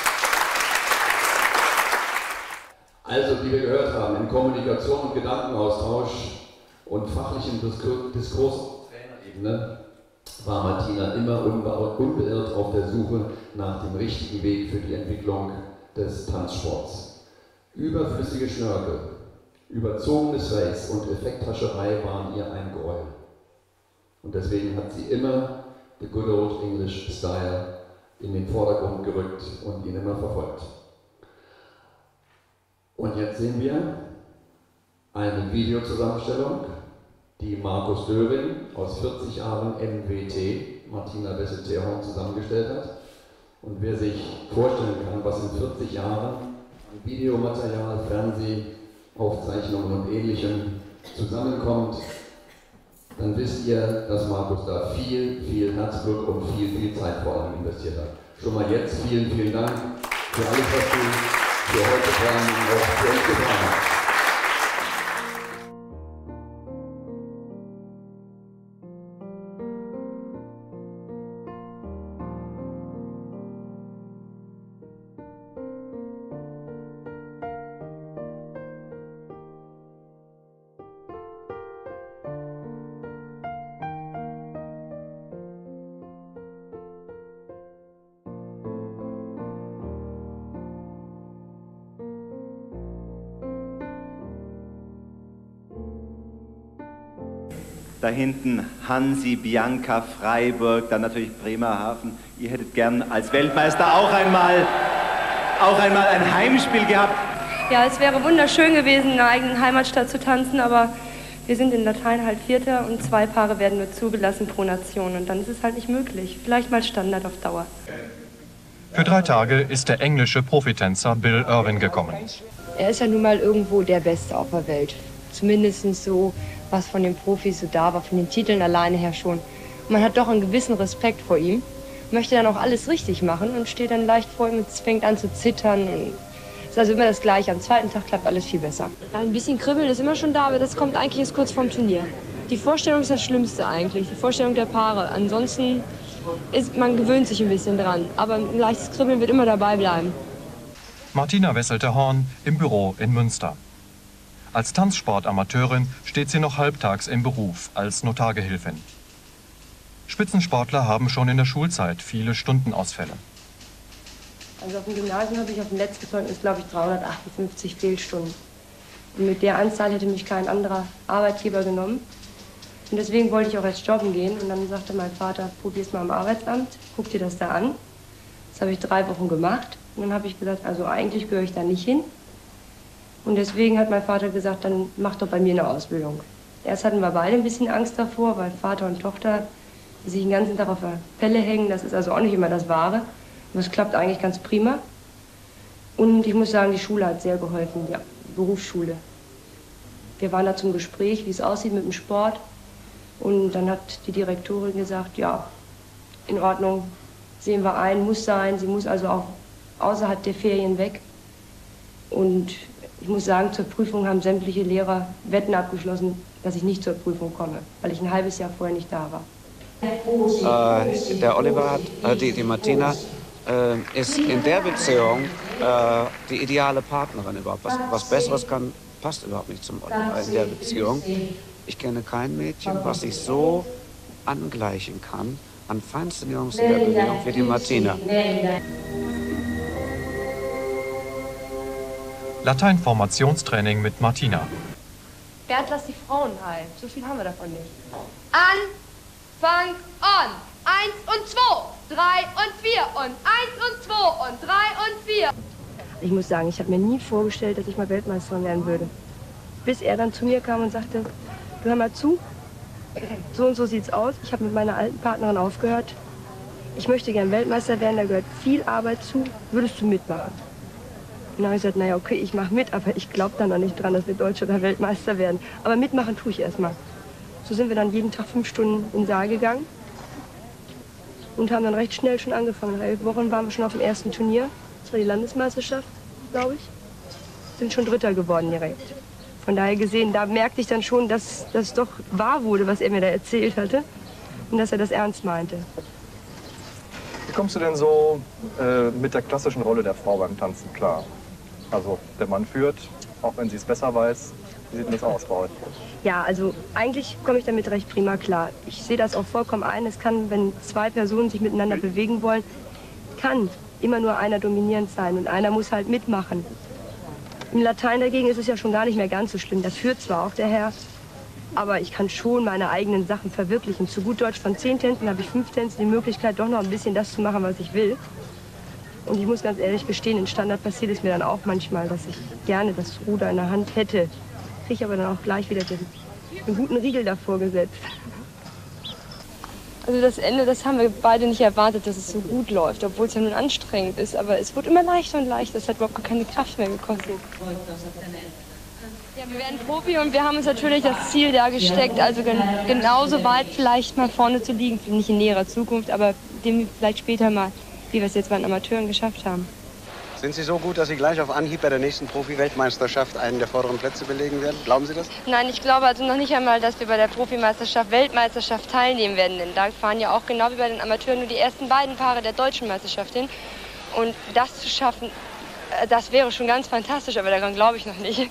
Also, wie wir gehört haben, in Kommunikation und Gedankenaustausch und fachlichem Diskurs auf Trainerebene war Martina immer unbeirrt auf der Suche nach dem richtigen Weg für die Entwicklung des Tanzsports. Überflüssige Schnörkel, überzogenes Race und Effekthascherei waren ihr ein Gräuel. Und deswegen hat sie immer the good old English style in den Vordergrund gerückt und ihn immer verfolgt. Und jetzt sehen wir eine Videozusammenstellung, die Markus Döring aus vierzig Jahren M W T, Martina Wessel-Terhorn, zusammengestellt hat. Und wer sich vorstellen kann, was in vierzig Jahren an Videomaterial, Fernsehaufzeichnungen und Ähnlichem zusammenkommt, dann wisst ihr, dass Markus da viel, viel Herzblut und viel, viel Zeit vor allem investiert hat. Schon mal jetzt vielen, vielen Dank für alles, was du für heute vor allem auch für uns getan hast. Da hinten Hansi, Bianca, Freiburg, dann natürlich Bremerhaven. Ihr hättet gern als Weltmeister auch einmal, auch einmal ein Heimspiel gehabt. Ja, es wäre wunderschön gewesen, in der eigenen Heimatstadt zu tanzen, aber wir sind in Latein halt Vierter und zwei Paare werden nur zugelassen pro Nation. Und dann ist es halt nicht möglich. Vielleicht mal Standard auf Dauer. Für drei Tage ist der englische Profitänzer Bill Irwin gekommen. Er ist ja nun mal irgendwo der Beste auf der Welt. Zumindest so, was von den Profis so da war, von den Titeln alleine her schon. Und man hat doch einen gewissen Respekt vor ihm, möchte dann auch alles richtig machen und steht dann leicht vor ihm und fängt an zu zittern. Und ist also immer das Gleiche. Am zweiten Tag klappt alles viel besser. Ja, ein bisschen Kribbeln ist immer schon da, aber das kommt eigentlich erst kurz vorm Turnier. Die Vorstellung ist das Schlimmste eigentlich, die Vorstellung der Paare. Ansonsten ist, man gewöhnt sich ein bisschen dran, aber ein leichtes Kribbeln wird immer dabei bleiben. Martina Wessel-Terhorn im Büro in Münster. Als Tanzsportamateurin steht sie noch halbtags im Beruf als Notargehilfin. Spitzensportler haben schon in der Schulzeit viele Stundenausfälle. Also auf dem Gymnasium habe ich auf dem letzten Zeugnis, glaube ich, dreihundertachtundfünfzig Fehlstunden. Und mit der Anzahl hätte mich kein anderer Arbeitgeber genommen. Und deswegen wollte ich auch erst jobben gehen. Und dann sagte mein Vater, probier's mal im Arbeitsamt, guck dir das da an. Das habe ich drei Wochen gemacht. Und dann habe ich gesagt, also eigentlich gehöre ich da nicht hin. Und deswegen hat mein Vater gesagt, dann mach doch bei mir eine Ausbildung. Erst hatten wir beide ein bisschen Angst davor, weil Vater und Tochter sich den ganzen Tag auf der Pelle hängen. Das ist also auch nicht immer das Wahre. Aber es klappt eigentlich ganz prima. Und ich muss sagen, die Schule hat sehr geholfen, die Berufsschule. Wir waren da zum Gespräch, wie es aussieht mit dem Sport. Und dann hat die Direktorin gesagt, ja, in Ordnung, sehen wir ein, muss sein. Sie muss also auch außerhalb der Ferien weg. Und ich muss sagen, zur Prüfung haben sämtliche Lehrer Wetten abgeschlossen, dass ich nicht zur Prüfung komme, weil ich ein halbes Jahr vorher nicht da war. Äh, der Oliver hat, äh, die, die Martina, äh, ist in der Beziehung äh, die ideale Partnerin überhaupt. Was, was Besseres kann, passt überhaupt nicht zum Oliver in der Beziehung. Ich kenne kein Mädchen, was sich so angleichen kann an feinsten Jungs in der Bewegung wie die Martina. Lateinformationstraining mit Martina. Bernd, lass die Frauen heim. So viel haben wir davon nicht. An, fang, on. Eins und zwei, drei und vier und eins und zwei und drei und vier. Ich muss sagen, ich habe mir nie vorgestellt, dass ich mal Weltmeisterin werden würde. Bis er dann zu mir kam und sagte, du hör mal zu, so und so sieht's aus. Ich habe mit meiner alten Partnerin aufgehört. Ich möchte gern Weltmeister werden, da gehört viel Arbeit zu. Würdest du mitmachen? Und dann habe ich gesagt, naja, okay, ich mache mit, aber ich glaube da noch nicht dran, dass wir Deutsche oder Weltmeister werden. Aber mitmachen tue ich erstmal. So sind wir dann jeden Tag fünf Stunden in den Saal gegangen und haben dann recht schnell schon angefangen. Nach elf Wochen waren wir schon auf dem ersten Turnier. Das war die Landesmeisterschaft, glaube ich. Sind schon Dritter geworden direkt. Von daher gesehen, da merkte ich dann schon, dass das doch wahr wurde, was er mir da erzählt hatte. Und dass er das ernst meinte. Wie kommst du denn so äh, mit der klassischen Rolle der Frau beim Tanzen klar? Also der Mann führt, auch wenn sie es besser weiß. Wie sieht denn das aus bei euch? Ja, also eigentlich komme ich damit recht prima klar. Ich sehe das auch vollkommen ein. Es kann, wenn zwei Personen sich miteinander bewegen wollen, kann immer nur einer dominierend sein und einer muss halt mitmachen. Im Latein dagegen ist es ja schon gar nicht mehr ganz so schlimm. Da führt zwar auch der Herr, aber ich kann schon meine eigenen Sachen verwirklichen. Zu gut Deutsch von zehn Tänzen habe ich fünf Tänzen die Möglichkeit, doch noch ein bisschen das zu machen, was ich will. Und ich muss ganz ehrlich gestehen, in Standard passiert es mir dann auch manchmal, dass ich gerne das Ruder in der Hand hätte. Kriege ich aber dann auch gleich wieder den, einen guten Riegel davor gesetzt. Also das Ende, das haben wir beide nicht erwartet, dass es so gut läuft, obwohl es ja nun anstrengend ist. Aber es wird immer leichter und leichter. Es hat überhaupt gar keine Kraft mehr gekostet. Ja, wir werden Profi und wir haben uns natürlich das Ziel da gesteckt, also gen genauso weit vielleicht mal vorne zu liegen, nicht in näherer Zukunft, aber dem vielleicht später mal, wie wir es jetzt bei den Amateuren geschafft haben. Sind Sie so gut, dass Sie gleich auf Anhieb bei der nächsten Profi-Weltmeisterschaft einen der vorderen Plätze belegen werden? Glauben Sie das? Nein, ich glaube also noch nicht einmal, dass wir bei der Profimeisterschaft, Weltmeisterschaft teilnehmen werden. Denn da fahren ja auch genau wie bei den Amateuren nur die ersten beiden Paare der deutschen Meisterschaft hin. Und das zu schaffen, das wäre schon ganz fantastisch, aber daran glaube ich noch nicht.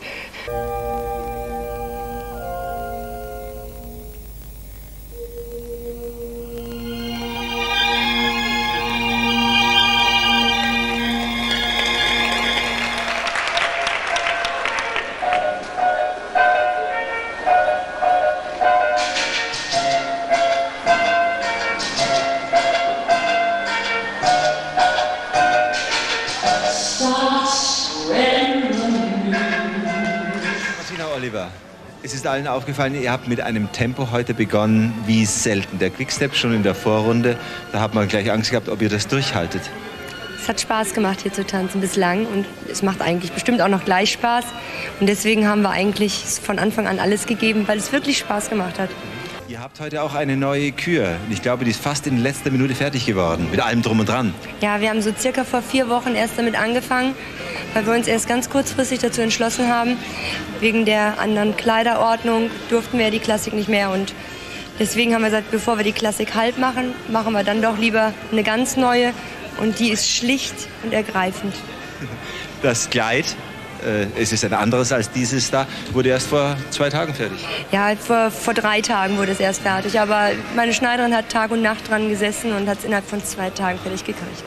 Es ist allen aufgefallen, ihr habt mit einem Tempo heute begonnen, wie selten. Der Quickstep schon in der Vorrunde, da hat man gleich Angst gehabt, ob ihr das durchhaltet. Es hat Spaß gemacht, hier zu tanzen bislang und es macht eigentlich bestimmt auch noch gleich Spaß. Und deswegen haben wir eigentlich von Anfang an alles gegeben, weil es wirklich Spaß gemacht hat. Ihr habt heute auch eine neue Kür. Ich glaube, die ist fast in letzter Minute fertig geworden, mit allem drum und dran. Ja, wir haben so circa vor vier Wochen erst damit angefangen, weil wir uns erst ganz kurzfristig dazu entschlossen haben. Wegen der anderen Kleiderordnung durften wir ja die Klassik nicht mehr. Und deswegen haben wir gesagt, bevor wir die Klassik halb machen, machen wir dann doch lieber eine ganz neue. Und die ist schlicht und ergreifend. Das Kleid, äh, es ist ein anderes als dieses da. Wurde erst vor zwei Tagen fertig. Ja, vor, vor drei Tagen wurde es erst fertig. Aber meine Schneiderin hat Tag und Nacht dran gesessen und hat es innerhalb von zwei Tagen fertig gekriegt.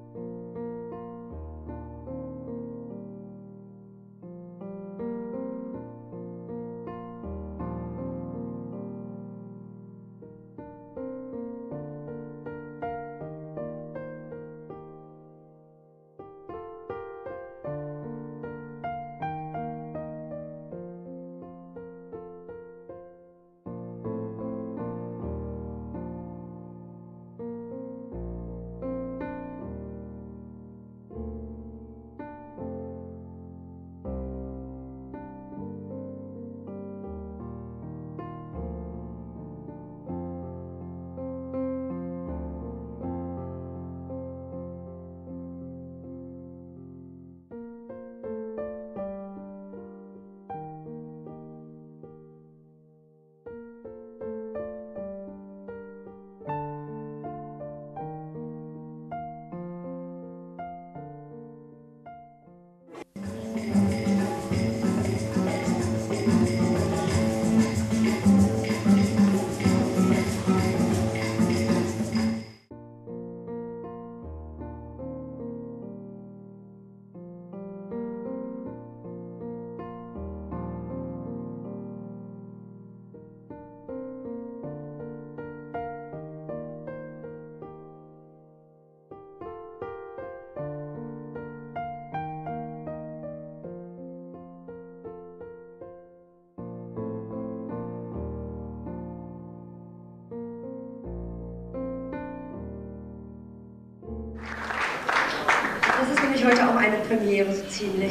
Das ist nämlich heute auch eine Premiere, so ziemlich.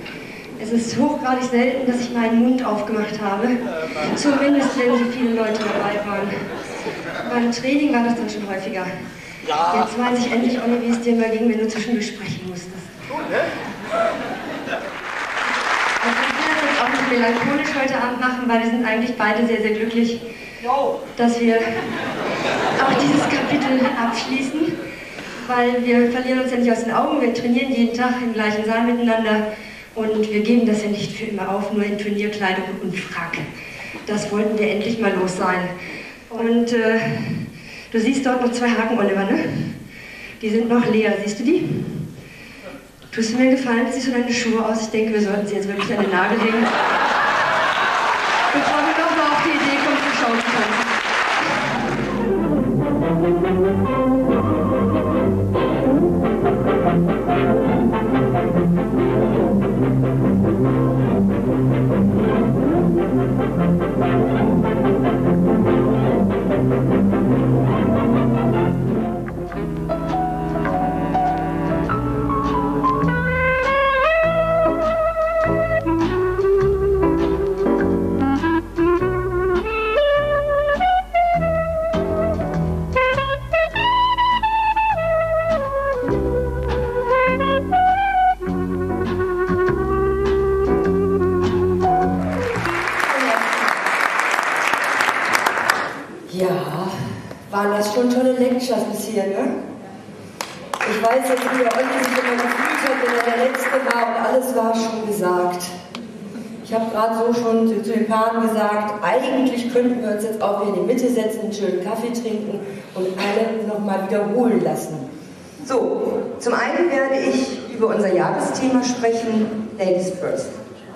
Es ist hochgradig selten, dass ich meinen Mund aufgemacht habe. Zumindest, wenn so viele Leute dabei waren. Beim Training war das dann schon häufiger. Jetzt weiß ich endlich, Olli, wie es dir mal ging, wenn du zwischendurch sprechen musstest. Also ich will das jetzt auch nicht melancholisch heute Abend machen, weil wir sind eigentlich beide sehr, sehr glücklich, dass wir auch dieses Kapitel abschließen. Weil wir verlieren uns ja nicht aus den Augen, wir trainieren jeden Tag im gleichen Saal miteinander und wir geben das ja nicht für immer auf, nur in Turnierkleidung und Frack. Das wollten wir endlich mal los sein. Und äh, du siehst dort noch zwei Haken, Oliver, ne? Die sind noch leer, siehst du die? Tust du mir einen Gefallen, ziehst du deine Schuhe aus? Ich denke, wir sollten sie jetzt wirklich an den Nagel legen. Bevor wir doch mal auf die Idee kommen, zu schauen zu können. Bisher, ne? Ich weiß jetzt, wie der Olli sich immer gefühlt hat, wenn er der Letzte war und alles war schon gesagt. Ich habe gerade so schon zu, zu den Paaren gesagt, eigentlich könnten wir uns jetzt auch hier in die Mitte setzen, einen schönen Kaffee trinken und alle nochmal wiederholen lassen. So, zum einen werde ich über unser Jahresthema sprechen, Ladies First.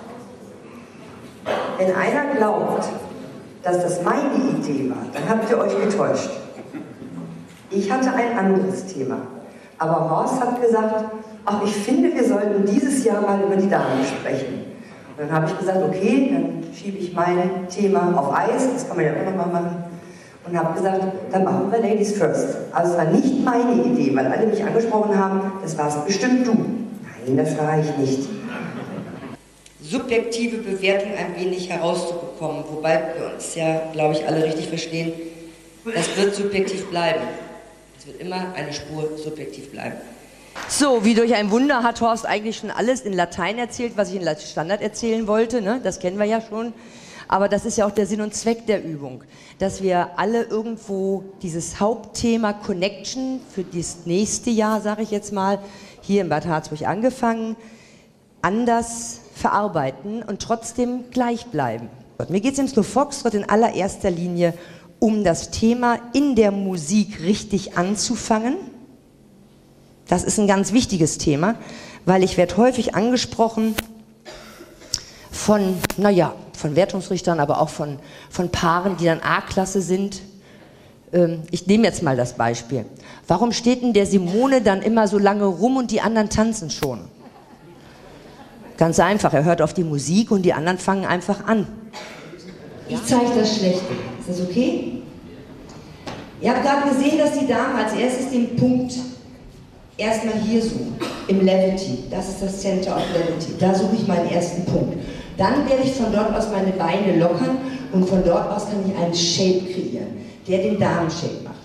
Wenn einer glaubt, dass das meine Idee war, dann habt ihr euch getäuscht. Ich hatte ein anderes Thema, aber Horst hat gesagt, ach, ich finde, wir sollten dieses Jahr mal über die Damen sprechen. Und dann habe ich gesagt, okay, dann schiebe ich mein Thema auf Eis, das kann man ja auch nochmal machen, und habe gesagt, dann machen wir Ladies First. Also es war nicht meine Idee, weil alle mich angesprochen haben, das warst bestimmt du. Nein, das war ich nicht. Subjektive Bewertung ein wenig herauszubekommen, wobei wir uns ja, glaube ich, alle richtig verstehen, das wird subjektiv bleiben. Es wird immer eine Spur subjektiv bleiben. So, wie durch ein Wunder hat Horst eigentlich schon alles in Latein erzählt, was ich in Standard erzählen wollte, ne? Das kennen wir ja schon. Aber das ist ja auch der Sinn und Zweck der Übung, dass wir alle irgendwo dieses Hauptthema Connection für das nächste Jahr, sage ich jetzt mal, hier in Bad Harzburg angefangen, anders verarbeiten und trotzdem gleich bleiben. Mir geht es im Slow Foxtrot in allererster Linie um das Thema in der Musik richtig anzufangen. Das ist ein ganz wichtiges Thema, weil ich werde häufig angesprochen von, naja, von Wertungsrichtern, aber auch von, von Paaren, die dann A-Klasse sind. Ähm, ich nehme jetzt mal das Beispiel. Warum steht denn der Simone dann immer so lange rum und die anderen tanzen schon? Ganz einfach, er hört auf die Musik und die anderen fangen einfach an. Ich zeige das Schlechte. Ist das okay? Ihr habt gerade gesehen, dass die Dame als erstes den Punkt erstmal hier sucht, im Levity. Das ist das Center of Levity. Da suche ich meinen ersten Punkt. Dann werde ich von dort aus meine Beine lockern und von dort aus kann ich einen Shape kreieren, der den Damen-Shape macht.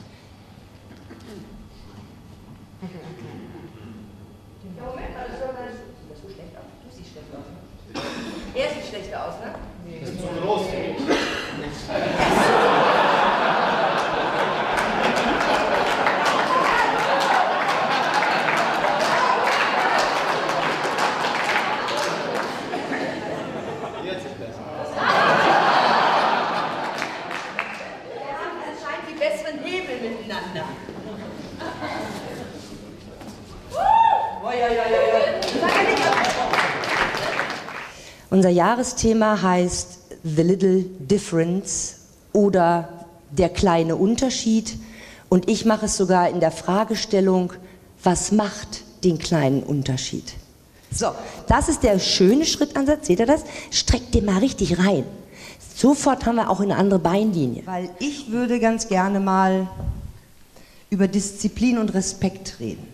Ja, Moment, das sieht so schlecht aus. Du siehst schlecht aus. Er sieht schlechter aus, ne? Nee, das ist so groß. Unser Jahresthema heißt The Little Difference oder der kleine Unterschied und ich mache es sogar in der Fragestellung, was macht den kleinen Unterschied? So, das ist der schöne Schrittansatz, seht ihr das? Streckt den mal richtig rein. Sofort haben wir auch eine andere Beinlinie. Weil ich würde ganz gerne mal über Disziplin und Respekt reden.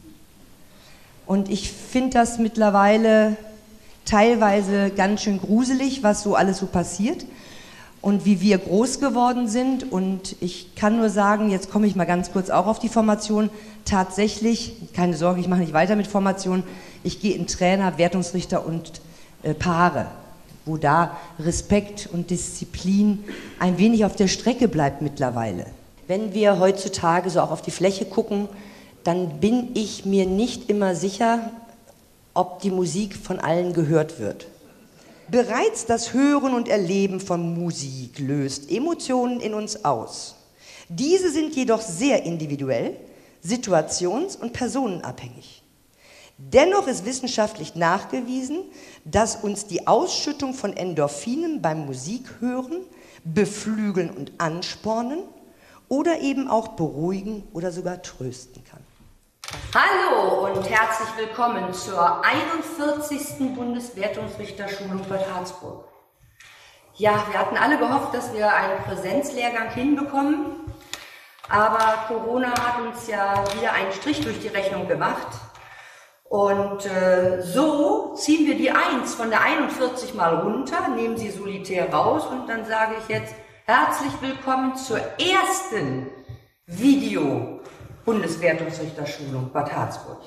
Und ich finde das mittlerweile teilweise ganz schön gruselig, was so alles so passiert und wie wir groß geworden sind. Und ich kann nur sagen, jetzt komme ich mal ganz kurz auch auf die Formation, tatsächlich, keine Sorge, ich mache nicht weiter mit Formation, ich gehe in Trainer, Wertungsrichter und äh, Paare, wo da Respekt und Disziplin ein wenig auf der Strecke bleibt mittlerweile. Wenn wir heutzutage so auch auf die Fläche gucken, dann bin ich mir nicht immer sicher, ob die Musik von allen gehört wird. Bereits das Hören und Erleben von Musik löst Emotionen in uns aus. Diese sind jedoch sehr individuell, situations- und personenabhängig. Dennoch ist wissenschaftlich nachgewiesen, dass uns die Ausschüttung von Endorphinen beim Musikhören beflügeln und anspornen oder eben auch beruhigen oder sogar trösten kann. Hallo und herzlich willkommen zur einundvierzigsten Bundeswertungsrichterschulung Bad Harzburg. Ja, wir hatten alle gehofft, dass wir einen Präsenzlehrgang hinbekommen, aber Corona hat uns ja wieder einen Strich durch die Rechnung gemacht. Und äh, so ziehen wir die eins von der einundvierzig mal runter, nehmen sie solitär raus und dann sage ich jetzt herzlich willkommen zur ersten Video Bundeswertungsrichterschulung Bad Harzburg.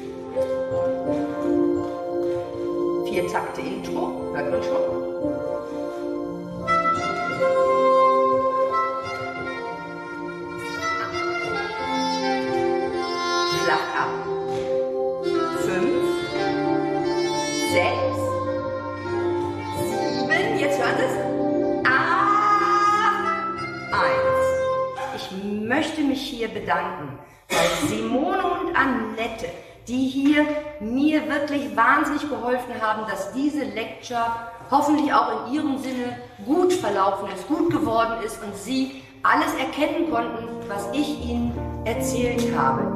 Vier Takte Intro, hört man schon. Flach ab. Fünf, sechs, sieben, jetzt hören Sie es. Acht, eins. Ich möchte mich hier bedanken bei Simone und Annette, die hier mir wirklich wahnsinnig geholfen haben, dass diese Lecture hoffentlich auch in ihrem Sinne gut verlaufen ist, gut geworden ist und Sie alles erkennen konnten, was ich Ihnen erzählt habe.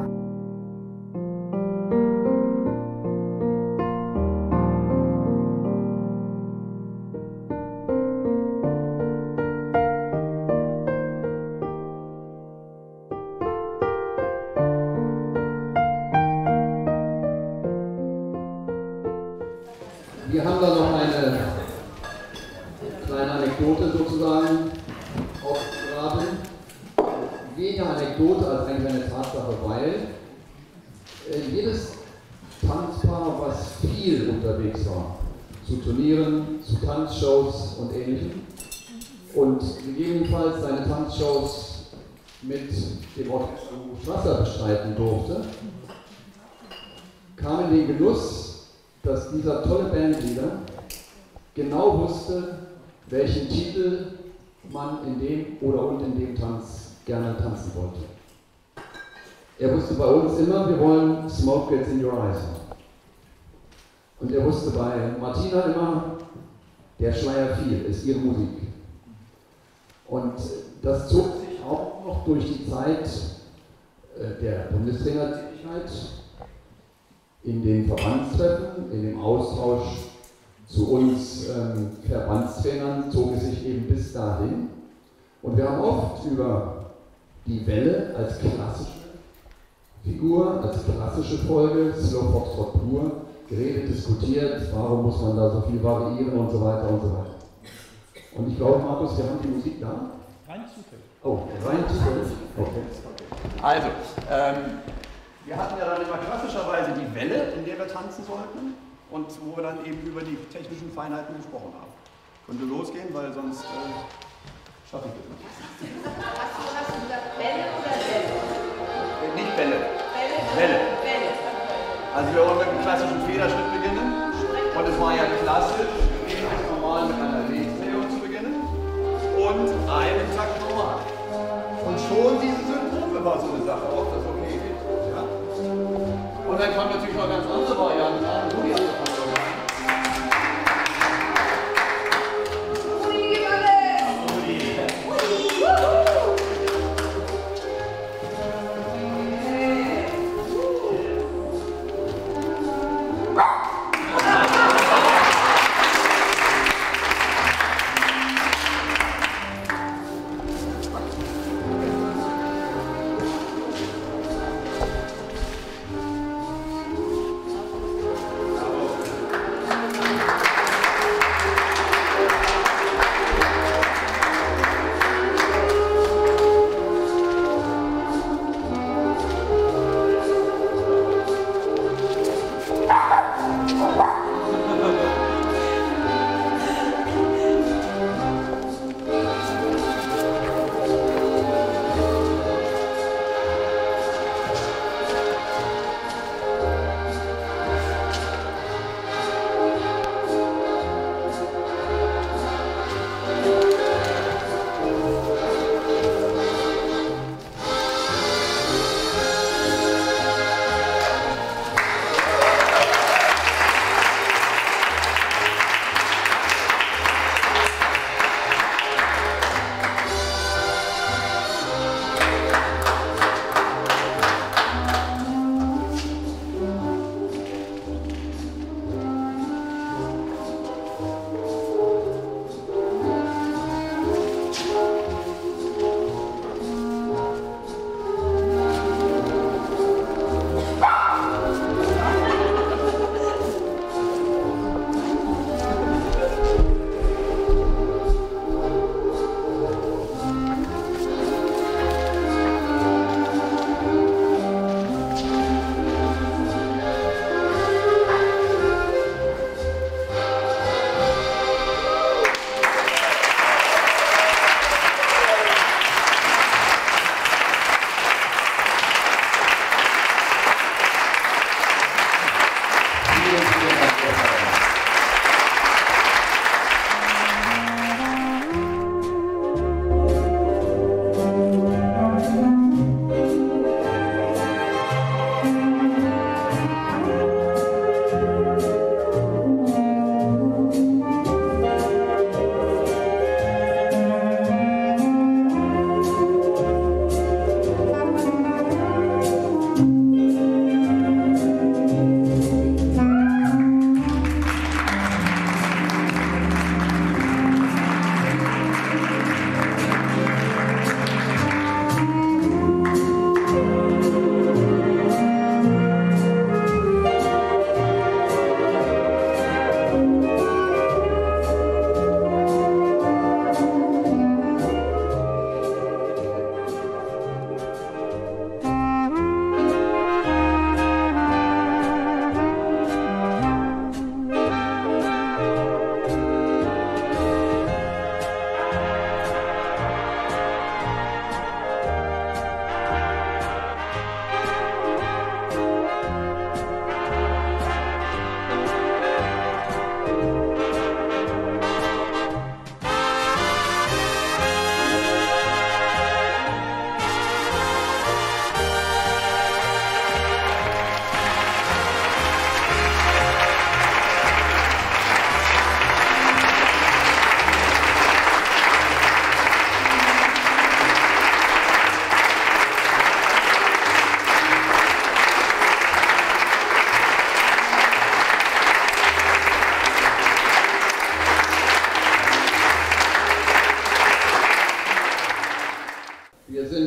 Wir haben da noch eine kleine Anekdote sozusagen aufgegraben. Weniger Anekdote als eigentlich eine Tatsache, weil äh, jedes Tanzpaar, was viel unterwegs war, zu Turnieren, zu Tanzshows und Ähnlichem und gegebenenfalls seine Tanzshows mit dem Orchester Wasser bestreiten durfte, kam in den Genuss, dass dieser tolle Bandleader genau wusste, welchen Titel man in dem oder und in dem Tanz gerne tanzen wollte. Er wusste bei uns immer, wir wollen Smoke Gets in Your Eyes. Und er wusste bei Martina immer, der Schleier fiel, ist ihre Musik. Und das zog sich auch noch durch die Zeit der Bundestrainertätigkeit, in den Verbandstreffen, in dem Austausch zu uns ähm, Verbandstrainern, zog es sich eben bis dahin. Und wir haben oft über die Welle als klassische Figur, als klassische Folge, Slow Foxtrot pur, geredet, diskutiert, warum muss man da so viel variieren und so weiter und so weiter. Und ich glaube, Markus, wir haben die Musik da. Rein zufällig. Oh, rein zufällig. Okay. Also, ähm, wir hatten ja dann immer klassischerweise die Welle, in der wir tanzen sollten und wo wir dann eben über die technischen Feinheiten gesprochen haben. Könnte losgehen, weil sonst äh, schaffe ich das nicht. Hast du, hast du gesagt Welle oder Welle? Äh, nicht Welle. Welle? Welle. Welle. Also wir wollen mit einem klassischen Federschritt beginnen und es war ja klassisch, ganz normal mit einer Linksdrehung zu beginnen und einen Takt normal. Und schon diese Synchrone war so eine Sache, ob das okay geht. Ja? Und dann kamen natürlich noch ganz andere Varianten an, wo die angefangen haben.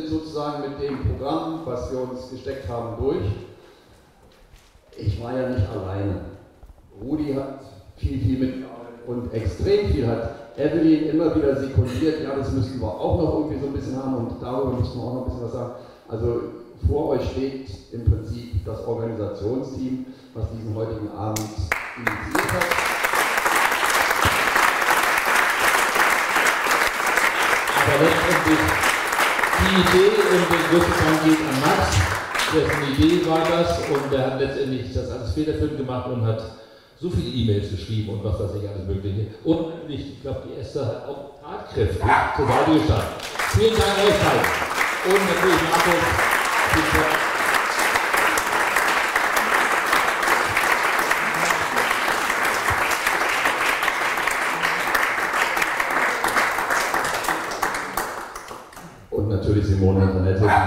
sind sozusagen mit dem Programm, was wir uns gesteckt haben, durch. Ich war ja nicht alleine. Rudi hat viel, viel mitgearbeitet und extrem viel hat Evelyn immer wieder sekundiert, ja, das müssen wir auch noch irgendwie so ein bisschen haben und darüber müssen wir auch noch ein bisschen was sagen. Also vor euch steht im Prinzip das Organisationsteam, was diesen heutigen Abend initiiert hat. Aber letztendlich die Idee und den größten Dank geht an Max, dessen Idee war das und der hat letztendlich das alles federführend gemacht und hat so viele E-Mails geschrieben und was weiß ich alles Mögliche. Und ich glaube, die Esther hat auch tatkräftig zur Seite gestanden. Vielen Dank euch beiden. Und natürlich Markus. Und natürlich Simone und Annette, die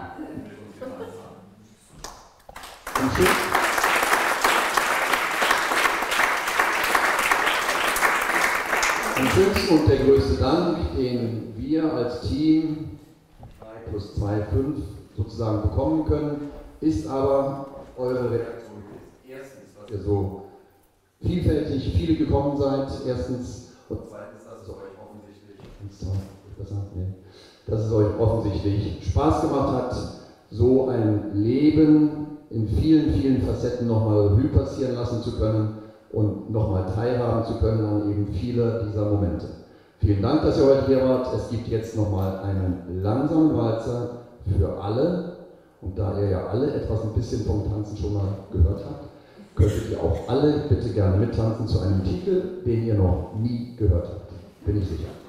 am schönsten und der größte Dank, den wir als Team drei plus zwei, fünf sozusagen bekommen können, ist aber eure Reaktion. Erstens, dass ihr so vielfältig viele gekommen seid, erstens, und zweitens, dass es euch offensichtlich, dass es euch offensichtlich Spaß gemacht hat, so ein Leben in vielen, vielen Facetten nochmal Revue passieren lassen zu können und nochmal teilhaben zu können an eben viele dieser Momente. Vielen Dank, dass ihr heute hier wart. Es gibt jetzt nochmal einen langsamen Walzer für alle. Und da ihr ja alle etwas ein bisschen vom Tanzen schon mal gehört habt, könntet ihr auch alle bitte gerne mittanzen zu einem Titel, den ihr noch nie gehört habt. Bin ich sicher.